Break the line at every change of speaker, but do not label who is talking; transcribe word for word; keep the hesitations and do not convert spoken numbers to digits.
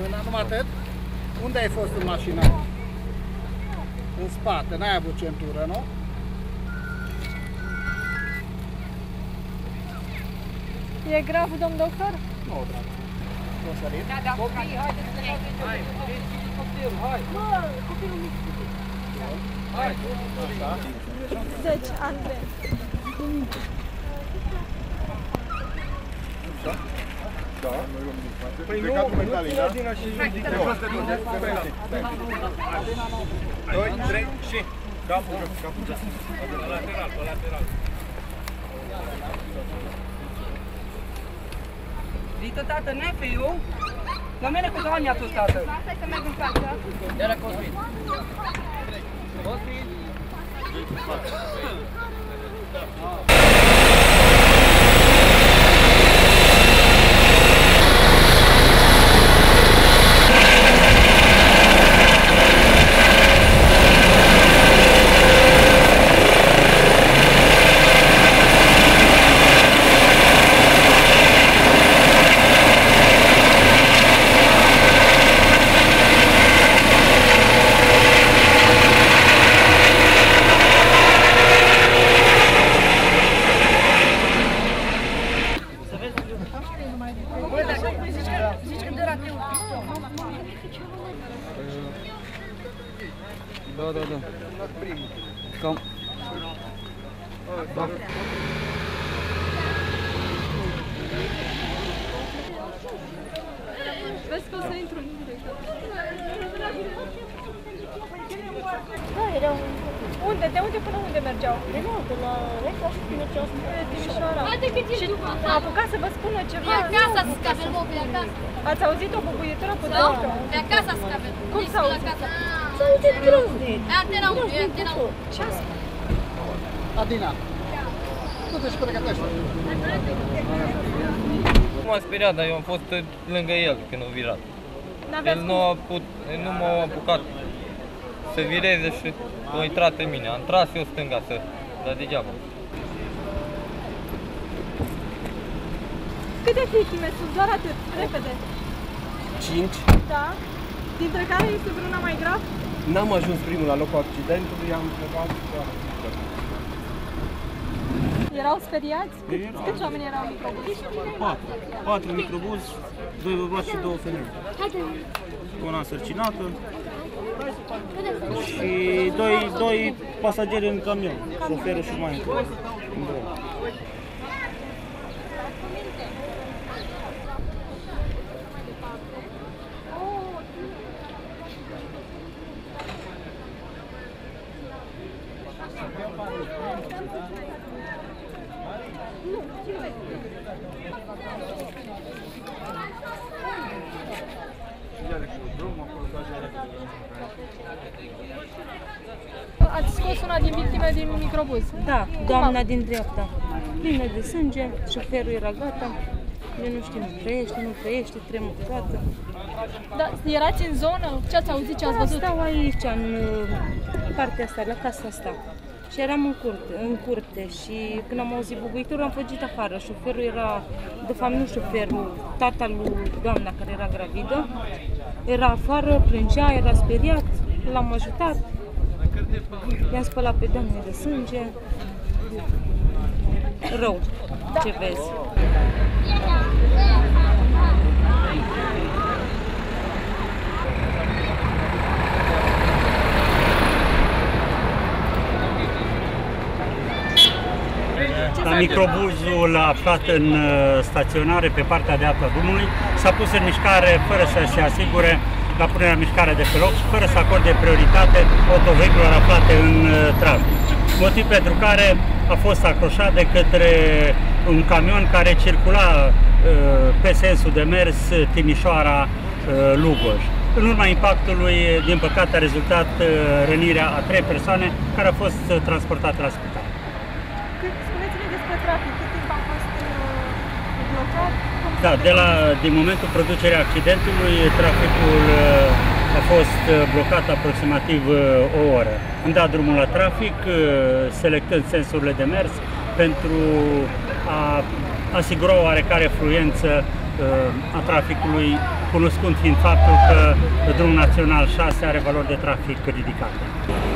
mâna, numai atât? Unde ai fost în mașină? În spate, n-ai avut centură, nu?
E grav, domn doctor?
Nu, dragă. O sărit?
Da, da, copii, haideți să ne hai, copilul, hai.
Bă, copilul mic.
Hai.
Așa.
Deci, Andrei.
Da. Păi nu, nu ține Adina și ridică. Doi, trei și capul jos, capul jos.
Pe lateral, pe lateral. Vită, tată, nefe, eu? La mine cu doamne atunci, tată.
Stai să merg în față.
De la Cosmin. Cosmin.
Da, da, da. Cam. Da.
Vezi că o să intru în direct.
Da, era un...
Unde? De unde până unde mergeau?
De nou, de la Reca și mergeau spre
Timișoara.
Haide că ești după
A apucat să vă spună ceva.
E acasă să scape, mă, pe acasă.
Ați auzit o bubuitură pe
Da,
dărcă?
pe acasă să scape.
Cum s-a auzit?
S-a auzit groznic. E antena unu, e antena unu.
Ce a spus?
Adina, tu te-și pregătește.
Nu m-a speriat, dar eu am fost lângă el când a virat. El nu a put, nu m-a apucat să vireze și a intrat în mine. Am tras eu stânga să, dar degeaba.
Câte victime sunt? Doar atât, repede.
Cinci.
Da? Dintre care este vreuna mai grav?
N-am ajuns primul la locul accidentului, am plecat doar.
Erau speriați? Cât-
Erau.
Câți oameni erau în microbuz?
Patru. Patru microbuz, doi bărbați și două femei. Una însărcinată și doi, doi pasageri în camion, șoferul și mai întâi.
Ați scos una din victime din microbuz.
Da, doamna din dreapta. Plină de sânge, șoferul era gata. Eu nu știu, trăiește, nu trăiește, tremur toată.
Da, erați în zonă? Ce ați auzit, ce ați văzut?
Stau aici, în uh, partea asta, la casa asta. Și eram în curte, în curte și când am auzit bubuiturul am fugit afară. Șoferul era, de fapt nu șoferul, tata lui doamna care era gravidă. Era afară, plângea, era speriat, l-am ajutat. I-am spălat pe doamne de sânge. Rău, ce vezi.
La microbuzul aflat în staționare pe partea de apă drumului s-a pus în mișcare fără să se asigure la punerea în mișcare de pe loc și fără să acorde prioritate autovehiculelor aflate în trafic. Motiv pentru care a fost acroșat de către un camion care circula pe sensul de mers Timișoara-Lugoj. În urma impactului, din păcate, a rezultat rănirea a trei persoane care au fost transportate la spital.
Spuneți-ne despre trafic, cât timp a fost blocat?
Da, de la, din momentul producerii accidentului, traficul a fost blocat aproximativ o oră. Am dat drumul la trafic, selectând sensurile de mers pentru a asigura o oarecare fluență a traficului cunoscând fiind faptul că drumul național șase are valori de trafic ridicate.